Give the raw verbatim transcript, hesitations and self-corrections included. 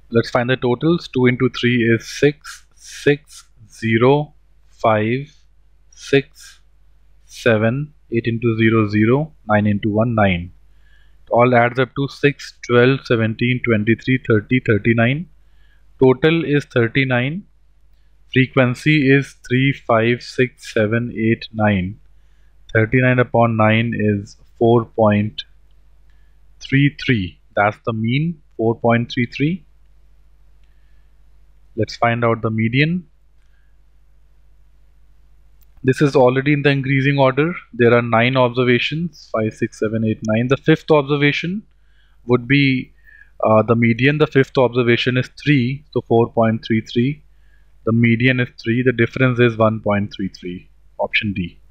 Let's find the totals. two into three is six, six, zero, five, six, seven, eight into zero, zero, nine into one, nine. It all adds up to six, twelve, seventeen, twenty-three, thirty, thirty-nine. Total is thirty-nine. Frequency is three, five, six, seven, eight, nine. thirty-nine upon nine is four point three three. That's the mean, four point three three. Let's find out the median. This is already in the increasing order. There are nine observations, five, six, seven, eight, nine. The fifth observation would be uh, the median. The fifth observation is three, so four point three three. The median is three. The difference is one point three three. Option D.